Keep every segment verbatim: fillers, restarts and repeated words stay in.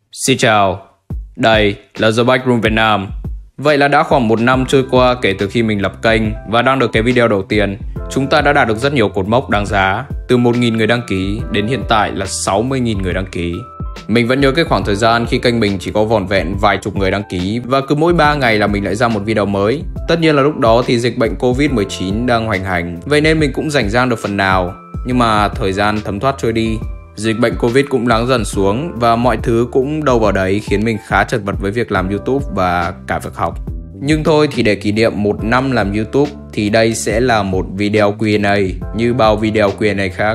Xin chào, đây là The Backroom Việt Nam. Vậy là đã khoảng một năm trôi qua kể từ khi mình lập kênh và đăng được cái video đầu tiên. Chúng ta đã đạt được rất nhiều cột mốc đáng giá, từ một nghìn người đăng ký đến hiện tại là sáu mươi nghìn người đăng ký. Mình vẫn nhớ cái khoảng thời gian khi kênh mình chỉ có vỏn vẹn vài chục người đăng ký và cứ mỗi ba ngày là mình lại ra một video mới. Tất nhiên là lúc đó thì dịch bệnh Covid mười chín đang hoành hành, vậy nên mình cũng rảnh rang được phần nào. Nhưng mà thời gian thấm thoát trôi đi, dịch bệnh Covid cũng lắng dần xuống và mọi thứ cũng đâu vào đấy khiến mình khá chật vật với việc làm YouTube và cả việc học. Nhưng thôi thì để kỷ niệm một năm làm YouTube thì đây sẽ là một video Q and A như bao video Q and A khác.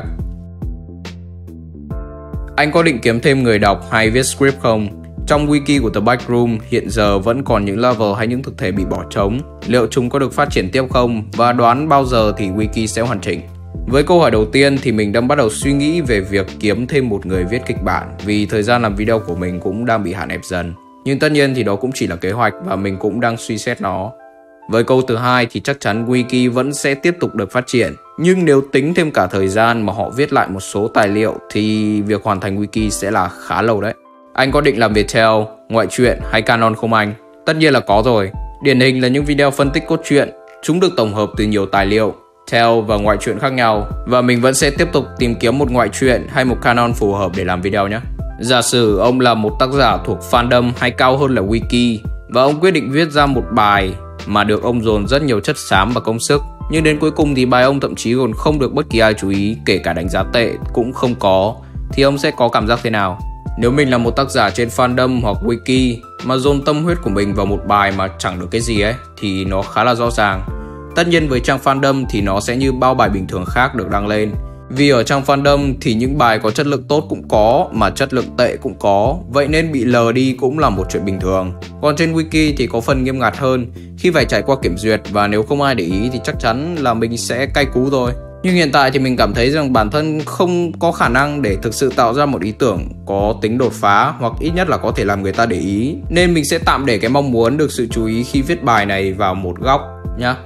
Anh có định kiếm thêm người đọc hay viết script không? Trong wiki của The Backroom hiện giờ vẫn còn những level hay những thực thể bị bỏ trống. Liệu chúng có được phát triển tiếp không? Và đoán bao giờ thì wiki sẽ hoàn chỉnh? Với câu hỏi đầu tiên thì mình đang bắt đầu suy nghĩ về việc kiếm thêm một người viết kịch bản vì thời gian làm video của mình cũng đang bị hạn hẹp dần. Nhưng tất nhiên thì đó cũng chỉ là kế hoạch và mình cũng đang suy xét nó. Với câu thứ hai thì chắc chắn wiki vẫn sẽ tiếp tục được phát triển. Nhưng nếu tính thêm cả thời gian mà họ viết lại một số tài liệu thì việc hoàn thành wiki sẽ là khá lâu đấy. Anh có định làm về tell, ngoại truyện hay canon không anh? Tất nhiên là có rồi. Điển hình là những video phân tích cốt truyện. Chúng được tổng hợp từ nhiều tài liệu, tell và ngoại truyện khác nhau. Và mình vẫn sẽ tiếp tục tìm kiếm một ngoại truyện hay một canon phù hợp để làm video nhé. Giả sử ông là một tác giả thuộc fandom hay cao hơn là wiki và ông quyết định viết ra một bài mà được ông dồn rất nhiều chất xám và công sức, nhưng đến cuối cùng thì bài ông thậm chí còn không được bất kỳ ai chú ý, kể cả đánh giá tệ cũng không có, thì ông sẽ có cảm giác thế nào? Nếu mình là một tác giả trên fandom hoặc wiki mà dồn tâm huyết của mình vào một bài mà chẳng được cái gì ấy thì nó khá là rõ ràng. Tất nhiên với trang fandom thì nó sẽ như bao bài bình thường khác được đăng lên. Vì ở trang fandom thì những bài có chất lượng tốt cũng có mà chất lượng tệ cũng có, vậy nên bị lờ đi cũng là một chuyện bình thường. Còn trên wiki thì có phần nghiêm ngặt hơn khi phải trải qua kiểm duyệt và nếu không ai để ý thì chắc chắn là mình sẽ cay cú thôi. Nhưng hiện tại thì mình cảm thấy rằng bản thân không có khả năng để thực sự tạo ra một ý tưởng có tính đột phá hoặc ít nhất là có thể làm người ta để ý. Nên mình sẽ tạm để cái mong muốn được sự chú ý khi viết bài này vào một góc nhá.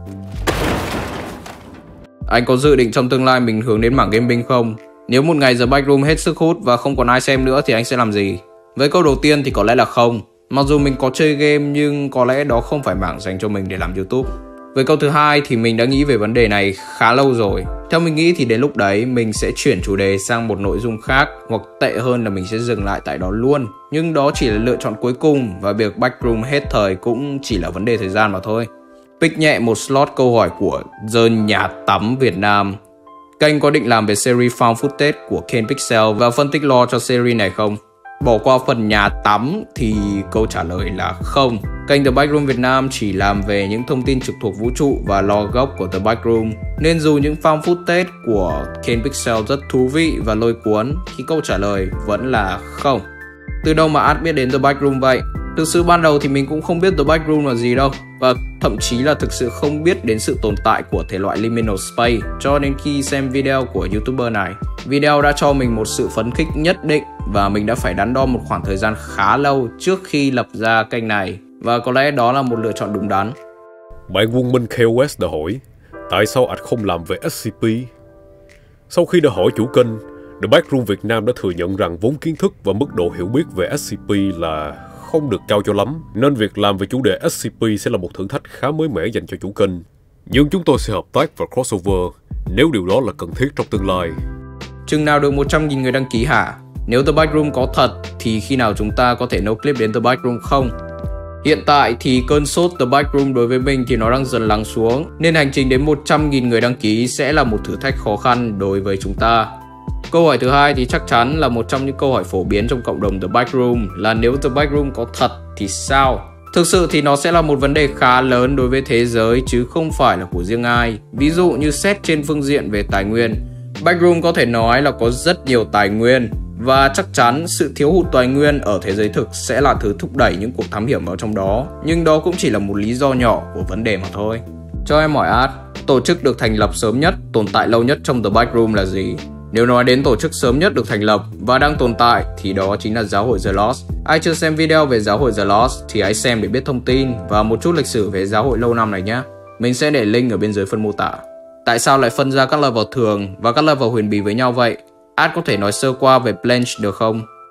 Anh có dự định trong tương lai mình hướng đến mảng gaming không? Nếu một ngày The Backroom hết sức hút và không còn ai xem nữa thì anh sẽ làm gì? Với câu đầu tiên thì có lẽ là không. Mặc dù mình có chơi game nhưng có lẽ đó không phải mảng dành cho mình để làm YouTube. Với câu thứ hai thì mình đã nghĩ về vấn đề này khá lâu rồi. Theo mình nghĩ thì đến lúc đấy mình sẽ chuyển chủ đề sang một nội dung khác, hoặc tệ hơn là mình sẽ dừng lại tại đó luôn. Nhưng đó chỉ là lựa chọn cuối cùng và việc Backroom hết thời cũng chỉ là vấn đề thời gian mà thôi. Pick nhẹ một slot câu hỏi của The Nhà Tắm Việt Nam. Kênh có định làm về series Found Footage của Ken Pixel và phân tích lore cho series này không? Bỏ qua phần nhà tắm thì câu trả lời là không. Kênh The Backroom Việt Nam chỉ làm về những thông tin trực thuộc vũ trụ và lore gốc của The Backroom. Nên dù những Found Footage của Ken Pixel rất thú vị và lôi cuốn thì câu trả lời vẫn là không. Từ đâu mà Ad biết đến The Backroom vậy? Thực sự ban đầu thì mình cũng không biết The Backroom là gì đâu, và thậm chí là thực sự không biết đến sự tồn tại của thể loại liminal space cho đến khi xem video của YouTuber này. Video đã cho mình một sự phấn khích nhất định và mình đã phải đắn đo một khoảng thời gian khá lâu trước khi lập ra kênh này, và có lẽ đó là một lựa chọn đúng đắn. Bạn Quân Minh ca o ét đã hỏi tại sao anh không làm về ét xê pê? Sau khi đã hỏi chủ kênh, The Backroom Việt Nam đã thừa nhận rằng vốn kiến thức và mức độ hiểu biết về ét xê pê là không được cao cho lắm, nên việc làm về chủ đề ét xê pê sẽ là một thử thách khá mới mẻ dành cho chủ kênh. Nhưng chúng tôi sẽ hợp tác và crossover nếu điều đó là cần thiết trong tương lai. Chừng nào được một trăm nghìn người đăng ký hả? Nếu The Backroom có thật thì khi nào chúng ta có thể nấu clip đến The Backroom không? Hiện tại thì cơn sốt The Backroom đối với mình thì nó đang dần lắng xuống, nên hành trình đến một trăm nghìn người đăng ký sẽ là một thử thách khó khăn đối với chúng ta. Câu hỏi thứ hai thì chắc chắn là một trong những câu hỏi phổ biến trong cộng đồng The Backroom là nếu The Backroom có thật thì sao? Thực sự thì nó sẽ là một vấn đề khá lớn đối với thế giới chứ không phải là của riêng ai. Ví dụ như xét trên phương diện về tài nguyên, Backroom có thể nói là có rất nhiều tài nguyên và chắc chắn sự thiếu hụt tài nguyên ở thế giới thực sẽ là thứ thúc đẩy những cuộc thám hiểm vào trong đó. Nhưng đó cũng chỉ là một lý do nhỏ của vấn đề mà thôi. Cho em hỏi Ad, tổ chức được thành lập sớm nhất, tồn tại lâu nhất trong The Backroom là gì? Nếu nói đến tổ chức sớm nhất được thành lập và đang tồn tại thì đó chính là Giáo hội The Lost. Ai chưa xem video về Giáo hội The Lost thì hãy xem để biết thông tin và một chút lịch sử về giáo hội lâu năm này nhé. Mình sẽ để link ở bên dưới phần mô tả. Tại sao lại phân ra các level thường và các level huyền bí với nhau vậy? Ad có thể nói sơ qua về Blanche được không?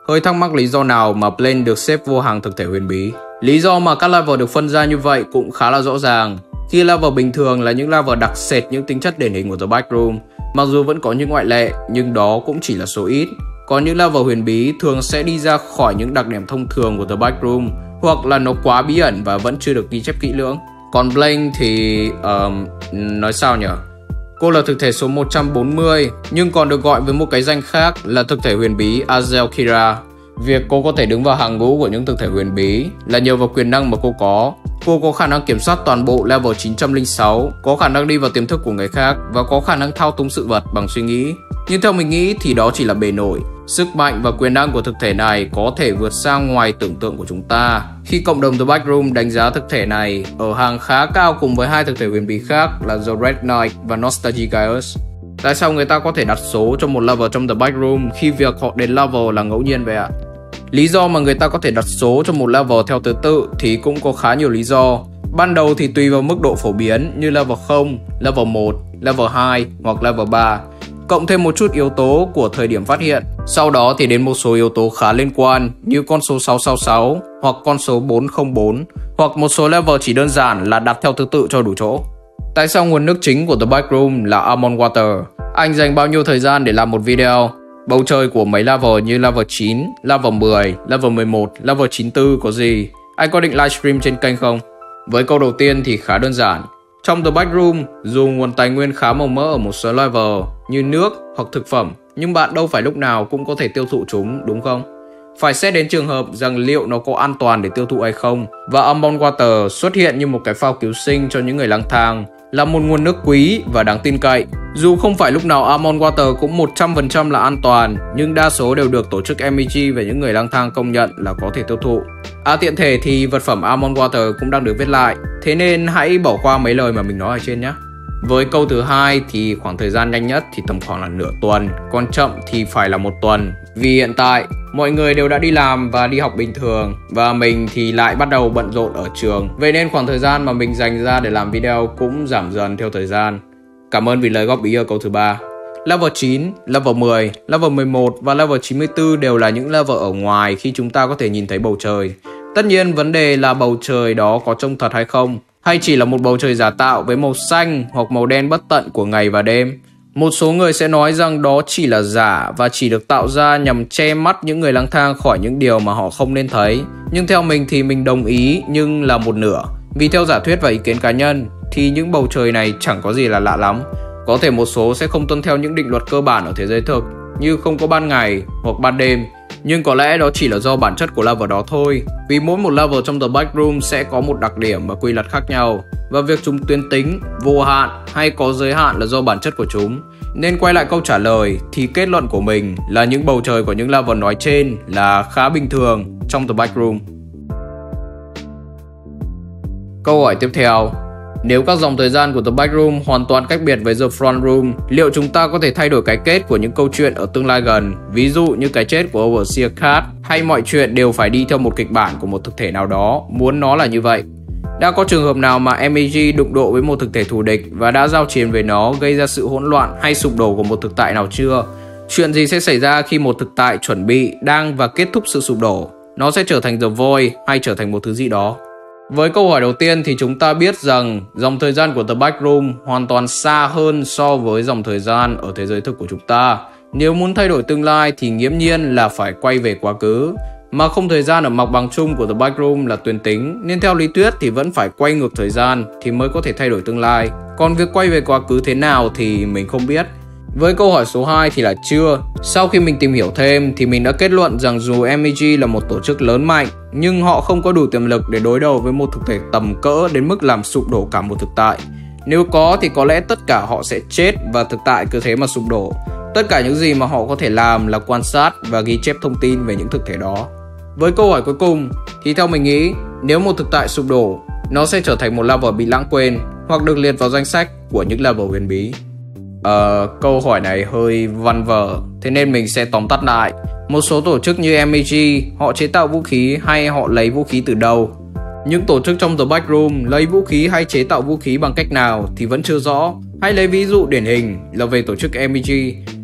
Hơi thắc mắc lý do nào mà Plane được xếp vô hàng thực thể huyền bí. Lý do mà các level được phân ra như vậy cũng khá là rõ ràng. Khi level bình thường là những level đặc sệt những tính chất điển hình của The Backroom, mặc dù vẫn có những ngoại lệ nhưng đó cũng chỉ là số ít. Còn những level huyền bí thường sẽ đi ra khỏi những đặc điểm thông thường của The Backroom, hoặc là nó quá bí ẩn và vẫn chưa được ghi chép kỹ lưỡng. Còn Plane thì... Um, nói sao nhỉ? Cô là thực thể số một trăm bốn mươi, nhưng còn được gọi với một cái danh khác là thực thể huyền bí Azel Kira. Việc cô có thể đứng vào hàng ngũ của những thực thể huyền bí là nhờ vào quyền năng mà cô có. Cô có khả năng kiểm soát toàn bộ level chín trăm lẻ sáu, có khả năng đi vào tiềm thức của người khác và có khả năng thao túng sự vật bằng suy nghĩ. Nhưng theo mình nghĩ thì đó chỉ là bề nổi. Sức mạnh và quyền năng của thực thể này có thể vượt xa ngoài tưởng tượng của chúng ta. Khi cộng đồng The Backroom đánh giá thực thể này ở hàng khá cao cùng với hai thực thể huyền bí khác là The Red Knight và Nostalgicaius. Tại sao người ta có thể đặt số cho một level trong The Backroom khi việc họ đến level là ngẫu nhiên vậy ạ? Lý do mà người ta có thể đặt số cho một level theo thứ tự thì cũng có khá nhiều lý do. Ban đầu thì tùy vào mức độ phổ biến như level không, level một, level hai hoặc level ba, cộng thêm một chút yếu tố của thời điểm phát hiện. Sau đó thì đến một số yếu tố khá liên quan như con số sáu sáu sáu hoặc con số bốn không bốn, hoặc một số level chỉ đơn giản là đặt theo thứ tự cho đủ chỗ. Tại sao nguồn nước chính của The Backroom là Almond Water? Anh dành bao nhiêu thời gian để làm một video? Bầu trời của mấy level như level chín, level mười, level mười một, level chín mươi tư có gì? Anh có định livestream trên kênh không? Với câu đầu tiên thì khá đơn giản. Trong The Backroom, dù nguồn tài nguyên khá màu mỡ ở một số level như nước hoặc thực phẩm, nhưng bạn đâu phải lúc nào cũng có thể tiêu thụ chúng, đúng không? Phải xét đến trường hợp rằng liệu nó có an toàn để tiêu thụ hay không. Và Almond Water xuất hiện như một cái phao cứu sinh cho những người lang thang, là một nguồn nước quý và đáng tin cậy. Dù không phải lúc nào Almond Water cũng một trăm phần trăm là an toàn, nhưng đa số đều được tổ chức em e giê về những người lang thang công nhận là có thể tiêu thụ. À, tiện thể thì vật phẩm Almond Water cũng đang được viết lại, thế nên hãy bỏ qua mấy lời mà mình nói ở trên nhé. Với câu thứ hai thì khoảng thời gian nhanh nhất thì tầm khoảng là nửa tuần, còn chậm thì phải là một tuần. Vì hiện tại mọi người đều đã đi làm và đi học bình thường, và mình thì lại bắt đầu bận rộn ở trường. Vậy nên khoảng thời gian mà mình dành ra để làm video cũng giảm dần theo thời gian. Cảm ơn vì lời góp ý ở câu thứ ba. Level chín, level mười, level mười một và level chín mươi tư đều là những level ở ngoài khi chúng ta có thể nhìn thấy bầu trời. Tất nhiên vấn đề là bầu trời đó có trông thật hay không, hay chỉ là một bầu trời giả tạo với màu xanh hoặc màu đen bất tận của ngày và đêm. Một số người sẽ nói rằng đó chỉ là giả và chỉ được tạo ra nhằm che mắt những người lang thang khỏi những điều mà họ không nên thấy. Nhưng theo mình thì mình đồng ý, nhưng là một nửa. Vì theo giả thuyết và ý kiến cá nhân thì những bầu trời này chẳng có gì là lạ lắm. Có thể một số sẽ không tuân theo những định luật cơ bản ở thế giới thực, như không có ban ngày hoặc ban đêm, nhưng có lẽ đó chỉ là do bản chất của level đó thôi. Vì mỗi một level trong The Backroom sẽ có một đặc điểm và quy luật khác nhau, và việc chúng tuyến tính, vô hạn hay có giới hạn là do bản chất của chúng. Nên quay lại câu trả lời thì kết luận của mình là những bầu trời của những level nói trên là khá bình thường trong The Backroom. Câu hỏi tiếp theo: nếu các dòng thời gian của The Backroom hoàn toàn cách biệt với The Front Room, liệu chúng ta có thể thay đổi cái kết của những câu chuyện ở tương lai gần, ví dụ như cái chết của Overseer Cat, hay mọi chuyện đều phải đi theo một kịch bản của một thực thể nào đó, muốn nó là như vậy? Đã có trường hợp nào mà em e giê đụng độ với một thực thể thù địch và đã giao chiến với nó, gây ra sự hỗn loạn hay sụp đổ của một thực tại nào chưa? Chuyện gì sẽ xảy ra khi một thực tại chuẩn bị, đang và kết thúc sự sụp đổ? Nó sẽ trở thành The Void hay trở thành một thứ gì đó? Với câu hỏi đầu tiên thì chúng ta biết rằng dòng thời gian của The Backroom hoàn toàn xa hơn so với dòng thời gian ở thế giới thực của chúng ta. Nếu muốn thay đổi tương lai thì nghiễm nhiên là phải quay về quá khứ. Mà không thời gian ở mặt bằng chung của The Backroom là tuyến tính, nên theo lý thuyết thì vẫn phải quay ngược thời gian thì mới có thể thay đổi tương lai. Còn việc quay về quá khứ thế nào thì mình không biết. Với câu hỏi số hai thì là chưa. Sau khi mình tìm hiểu thêm thì mình đã kết luận rằng dù em e giê là một tổ chức lớn mạnh, nhưng họ không có đủ tiềm lực để đối đầu với một thực thể tầm cỡ đến mức làm sụp đổ cả một thực tại. Nếu có thì có lẽ tất cả họ sẽ chết và thực tại cứ thế mà sụp đổ. Tất cả những gì mà họ có thể làm là quan sát và ghi chép thông tin về những thực thể đó. Với câu hỏi cuối cùng thì theo mình nghĩ, nếu một thực tại sụp đổ, nó sẽ trở thành một level bị lãng quên hoặc được liệt vào danh sách của những level huyền bí. Ờ, câu hỏi này hơi văn vở, thế nên mình sẽ tóm tắt lại. Một số tổ chức như em e giê, họ chế tạo vũ khí hay họ lấy vũ khí từ đâu? Những tổ chức trong The Backroom lấy vũ khí hay chế tạo vũ khí bằng cách nào thì vẫn chưa rõ. Hãy lấy ví dụ điển hình là về tổ chức em e giê.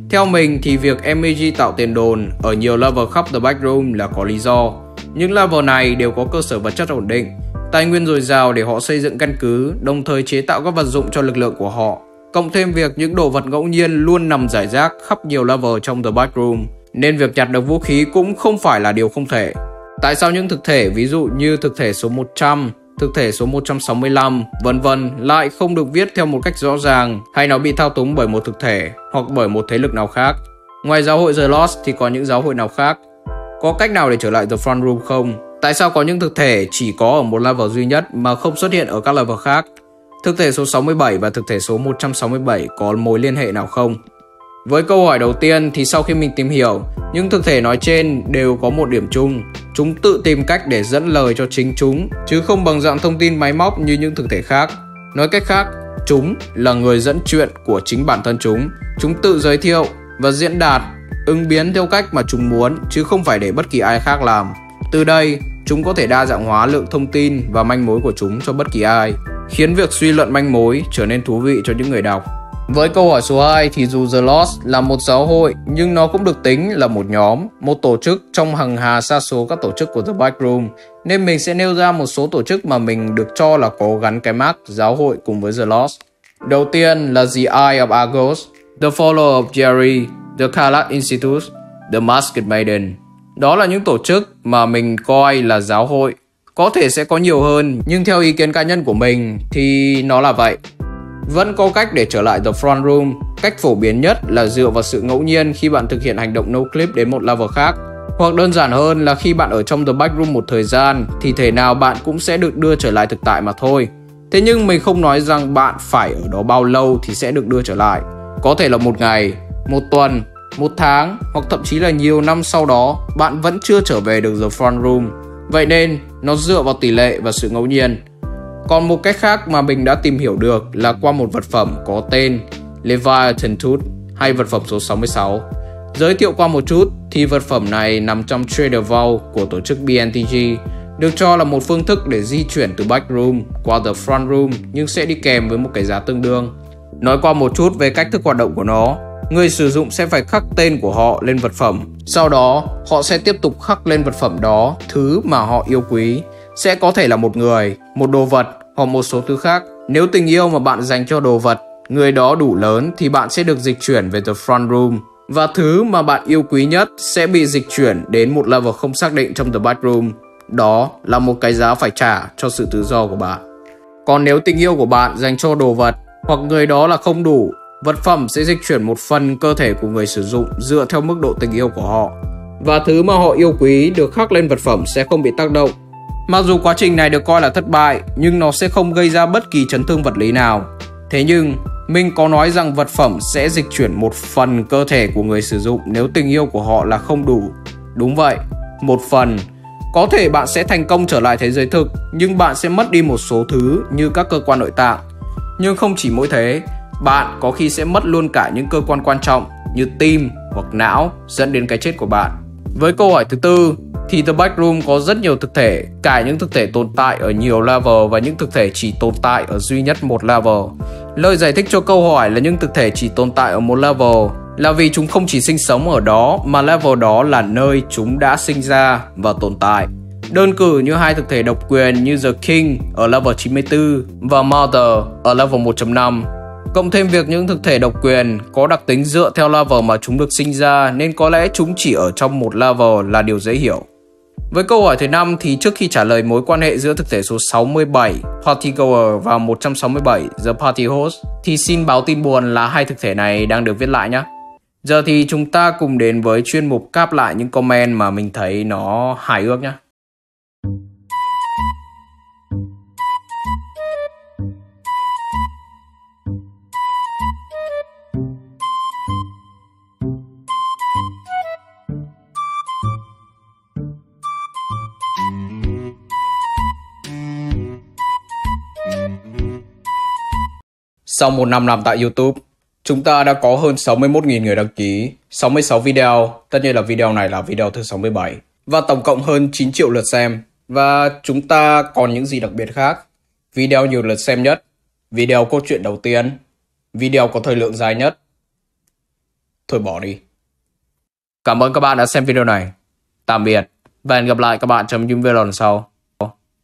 Theo mình thì việc em e giê tạo tiền đồn ở nhiều level khắp The Backroom là có lý do. Những level này đều có cơ sở vật chất ổn định, tài nguyên dồi dào để họ xây dựng căn cứ, đồng thời chế tạo các vật dụng cho lực lượng của họ. Cộng thêm việc những đồ vật ngẫu nhiên luôn nằm rải rác khắp nhiều level trong The Backroom, nên việc nhặt được vũ khí cũng không phải là điều không thể. Tại sao những thực thể ví dụ như thực thể số một trăm, thực thể số một trăm sáu mươi lăm, vân vân lại không được viết theo một cách rõ ràng, hay nó bị thao túng bởi một thực thể hoặc bởi một thế lực nào khác? Ngoài giáo hội The Lost thì có những giáo hội nào khác? Có cách nào để trở lại The Front Room không? Tại sao có những thực thể chỉ có ở một level duy nhất mà không xuất hiện ở các level khác? Thực thể số sáu mươi bảy và thực thể số một trăm sáu mươi bảy có mối liên hệ nào không? Với câu hỏi đầu tiên thì sau khi mình tìm hiểu, những thực thể nói trên đều có một điểm chung. Chúng tự tìm cách để dẫn lời cho chính chúng, chứ không bằng dạng thông tin máy móc như những thực thể khác. Nói cách khác, chúng là người dẫn chuyện của chính bản thân chúng. Chúng tự giới thiệu và diễn đạt, ứng biến theo cách mà chúng muốn, chứ không phải để bất kỳ ai khác làm. Từ đây, chúng có thể đa dạng hóa lượng thông tin và manh mối của chúng cho bất kỳ ai, khiến việc suy luận manh mối trở nên thú vị cho những người đọc. Với câu hỏi số hai thì dù The Lost là một giáo hội nhưng nó cũng được tính là một nhóm, một tổ chức trong hàng hà sa số các tổ chức của The Backroom, nên mình sẽ nêu ra một số tổ chức mà mình được cho là có gắn cái mác giáo hội cùng với The Lost. Đầu tiên là The Eye of Argos, The Follower of Jerry, The Kalat Institute, The Masked Maiden. Đó là những tổ chức mà mình coi là giáo hội. Có thể sẽ có nhiều hơn, nhưng theo ý kiến cá nhân của mình thì nó là vậy. Vẫn có cách để trở lại The Front Room. Cách phổ biến nhất là dựa vào sự ngẫu nhiên khi bạn thực hiện hành động no clip đến một level khác. Hoặc đơn giản hơn là khi bạn ở trong The Backroom một thời gian thì thể nào bạn cũng sẽ được đưa trở lại thực tại mà thôi. Thế nhưng mình không nói rằng bạn phải ở đó bao lâu thì sẽ được đưa trở lại. Có thể là một ngày, một tuần, một tháng hoặc thậm chí là nhiều năm sau đó bạn vẫn chưa trở về được The Front Room. Vậy nên nó dựa vào tỷ lệ và sự ngẫu nhiên. Còn một cách khác mà mình đã tìm hiểu được là qua một vật phẩm có tên Leviathan Tooth hay vật phẩm số sáu mươi sáu. Giới thiệu qua một chút thì vật phẩm này nằm trong Trader Vault của tổ chức B N T G, được cho là một phương thức để di chuyển từ Backroom qua The Front Room nhưng sẽ đi kèm với một cái giá tương đương. Nói qua một chút về cách thức hoạt động của nó, người sử dụng sẽ phải khắc tên của họ lên vật phẩm. Sau đó, họ sẽ tiếp tục khắc lên vật phẩm đó thứ mà họ yêu quý. Sẽ có thể là một người, một đồ vật hoặc một số thứ khác. Nếu tình yêu mà bạn dành cho đồ vật, người đó đủ lớn thì bạn sẽ được dịch chuyển về The Front Room. Và thứ mà bạn yêu quý nhất sẽ bị dịch chuyển đến một level không xác định trong The Backroom. Đó là một cái giá phải trả cho sự tự do của bạn. Còn nếu tình yêu của bạn dành cho đồ vật hoặc người đó là không đủ, vật phẩm sẽ dịch chuyển một phần cơ thể của người sử dụng dựa theo mức độ tình yêu của họ. Và thứ mà họ yêu quý được khắc lên vật phẩm sẽ không bị tác động. Mặc dù quá trình này được coi là thất bại, nhưng nó sẽ không gây ra bất kỳ chấn thương vật lý nào. Thế nhưng, mình có nói rằng vật phẩm sẽ dịch chuyển một phần cơ thể của người sử dụng nếu tình yêu của họ là không đủ. Đúng vậy, một phần. Có thể bạn sẽ thành công trở lại thế giới thực, nhưng bạn sẽ mất đi một số thứ như các cơ quan nội tạng. Nhưng không chỉ mỗi thế, bạn có khi sẽ mất luôn cả những cơ quan quan trọng như tim hoặc não, dẫn đến cái chết của bạn. Với câu hỏi thứ tư, thì The Backroom có rất nhiều thực thể, cả những thực thể tồn tại ở nhiều level và những thực thể chỉ tồn tại ở duy nhất một level. Lời giải thích cho câu hỏi là những thực thể chỉ tồn tại ở một level là vì chúng không chỉ sinh sống ở đó mà level đó là nơi chúng đã sinh ra và tồn tại. Đơn cử như hai thực thể độc quyền như The King ở level chín mươi tư và Mother ở level một chấm năm. Cộng thêm việc những thực thể độc quyền có đặc tính dựa theo level mà chúng được sinh ra nên có lẽ chúng chỉ ở trong một level là điều dễ hiểu. Với câu hỏi thứ năm thì trước khi trả lời mối quan hệ giữa thực thể số sáu mươi bảy Partygoer và một trăm sáu mươi bảy The Party Host thì xin báo tin buồn là hai thực thể này đang được viết lại nhé. Giờ thì chúng ta cùng đến với chuyên mục cáp lại những comment mà mình thấy nó hài ước nhé. Sau một năm làm tại YouTube, chúng ta đã có hơn sáu mươi mốt nghìn người đăng ký, sáu mươi sáu video, tất nhiên là video này là video thứ sáu mươi bảy, và tổng cộng hơn chín triệu lượt xem. Và chúng ta còn những gì đặc biệt khác? Video nhiều lượt xem nhất, video cốt truyện đầu tiên, video có thời lượng dài nhất. thôi bỏ đi. Cảm ơn các bạn đã xem video này. Tạm biệt và hẹn gặp lại các bạn trong những video lần sau.